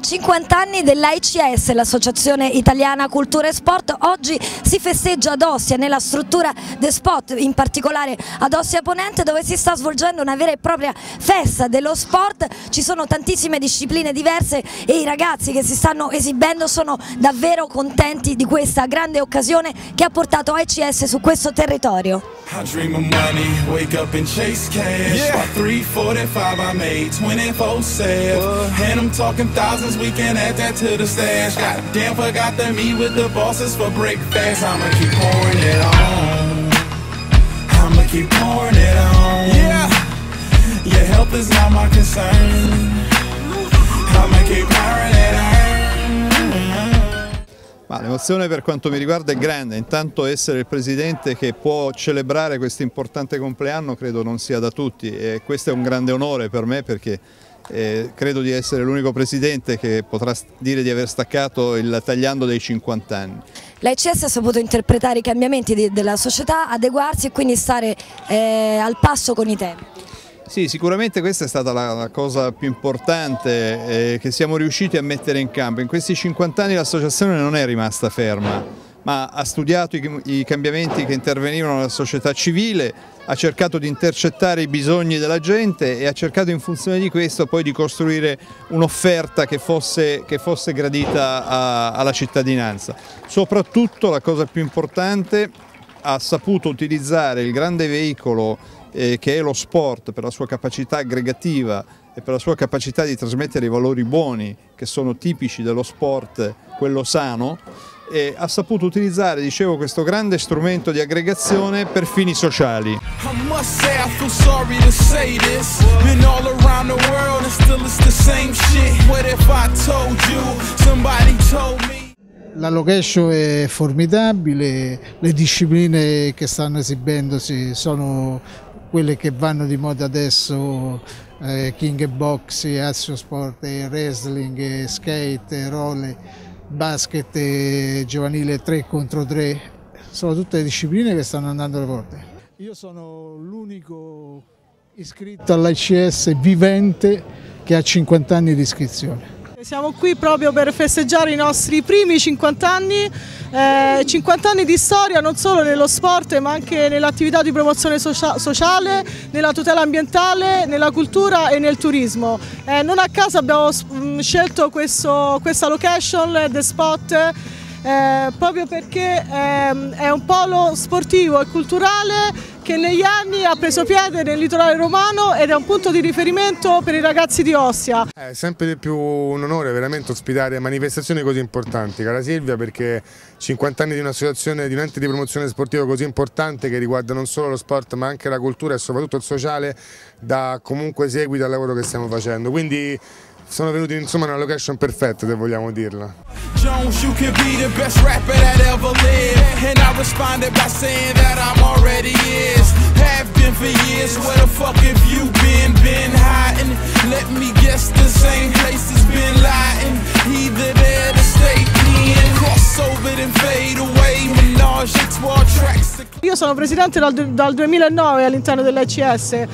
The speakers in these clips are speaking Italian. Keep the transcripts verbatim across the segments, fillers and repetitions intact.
cinquanta anni dell'A I C S, l'Associazione Italiana Cultura e Sport. Oggi si festeggia ad Ostia, nella struttura The Spot, in particolare ad Ostia Ponente, dove si sta svolgendo una vera e propria festa dello sport. Ci sono tantissime discipline diverse e i ragazzi che si stanno esibendo sono davvero contenti di questa grande occasione che ha portato A I C S su questo territorio. I dream of money, wake up and chase cash. Yeah. By three forty-five I made twenty-four sales. And I'm talking thousands, we can add that to the stash. Goddamn, forgot to meet with the bosses for breakfast. I'ma keep pouring it on. I'ma keep pouring it on. Yeah. Your health is not my concern. I'ma keep pouring it on. Ma l'emozione per quanto mi riguarda è grande. Intanto essere il presidente che può celebrare questo importante compleanno credo non sia da tutti, e questo è un grande onore per me, perché eh, credo di essere l'unico presidente che potrà dire di aver staccato il tagliando dei cinquanta anni. L'A I C S ha saputo interpretare i cambiamenti di, della società, adeguarsi e quindi stare eh, al passo con i tempi. Sì, sicuramente questa è stata la, la cosa più importante eh, che siamo riusciti a mettere in campo. In questi cinquanta anni l'associazione non è rimasta ferma, ma ha studiato i, i cambiamenti che intervenivano nella società civile, ha cercato di intercettare i bisogni della gente e ha cercato in funzione di questo poi di costruire un'offerta che fosse, che fosse gradita a, alla cittadinanza. Soprattutto la cosa più importante, ha saputo utilizzare il grande veicolo eh, che è lo sport, per la sua capacità aggregativa e per la sua capacità di trasmettere i valori buoni che sono tipici dello sport, quello sano, e ha saputo utilizzare, dicevo, questo grande strumento di aggregazione per fini sociali. La location è formidabile, le discipline che stanno esibendosi sono quelle che vanno di moda adesso, eh, King Box, Action Sport, Wrestling, Skate, Rolle, Basket, eh, giovanile tre contro tre, sono tutte discipline che stanno andando alle porte. Io sono l'unico iscritto all'A I C S vivente che ha cinquanta anni di iscrizione. Siamo qui proprio per festeggiare i nostri primi cinquanta anni, eh, cinquanta anni di storia non solo nello sport ma anche nell'attività di promozione socia sociale, nella tutela ambientale, nella cultura e nel turismo. Eh, non a caso abbiamo scelto questo, questa location, The Spot, eh, proprio perché eh, è un polo sportivo e culturale che negli anni ha preso piede nel litorale romano ed è un punto di riferimento per i ragazzi di Ostia. È sempre di più un onore veramente ospitare manifestazioni così importanti, cara Silvia, perché cinquanta anni di un'associazione, di un ente di promozione sportiva così importante che riguarda non solo lo sport ma anche la cultura e soprattutto il sociale, dà comunque seguito al lavoro che stiamo facendo. Quindi sono venuti insomma nella location perfetta, se vogliamo dirla. Jones, you could be the best rapper that ever lived. And I responded by saying that I'm already is. Have been for years, where the fuck have you been? Been hiding? Let me guess, the same place has been lying. Either there to stay in, cross over and fade away. Menage a trois tracks. Io sono presidente dal, dal duemilanove all'interno dell'A I C S,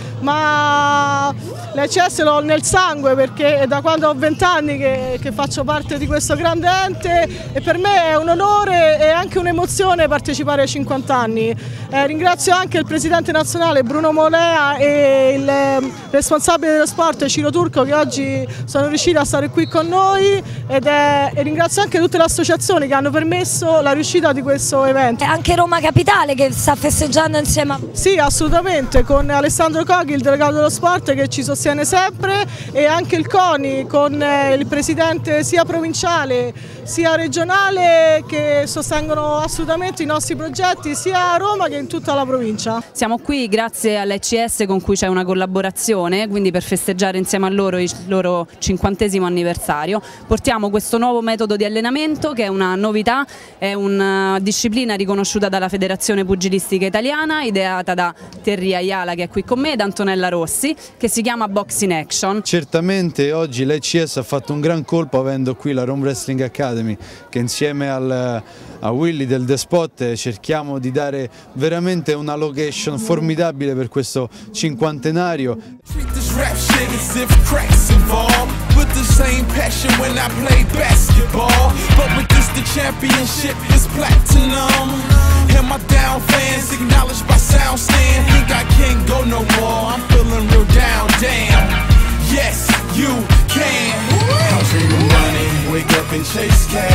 ma l'A I C S l'ho nel sangue perché è da quando ho venti anni che, che faccio parte di questo grande ente e per me è un onore e anche un'emozione partecipare ai cinquanta anni. Eh, ringrazio anche il presidente nazionale Bruno Molea e il eh, responsabile dello sport Ciro Turco che oggi sono riusciti a stare qui con noi ed è, e ringrazio anche tutte le associazioni che hanno permesso la riuscita di questo evento. E anche Roma Capitale che sta festeggiando insieme a... Sì, assolutamente, con Alessandro Coghi, il delegato dello sport, che ci sostiene sempre, e anche il CONI con il presidente sia provinciale sia regionale che sostengono assolutamente i nostri progetti sia a Roma che in tutta la provincia. Siamo qui grazie all'A I C S con cui c'è una collaborazione, quindi per festeggiare insieme a loro il loro cinquantesimo anniversario. Portiamo questo nuovo metodo di allenamento che è una novità, è una disciplina riconosciuta dalla Federazione Pugilistica Italiana, ideata da Terry Ayala che è qui con me, da Antonella Rossi, che si chiama Box in Action. Certamente oggi l'A I C S ha fatto un gran colpo avendo qui la Rome Wrestling Academy, che insieme al, a Willy del The Spot cerchiamo di dare veramente una location formidabile per questo cinquantenario. the same passion when I played basketball, but with this the championship is platinum. And my down fans acknowledged by sound stand. Think I can't go no more, I'm feeling real down, damn. Yes, you can. House in the money, wake up and chase cash.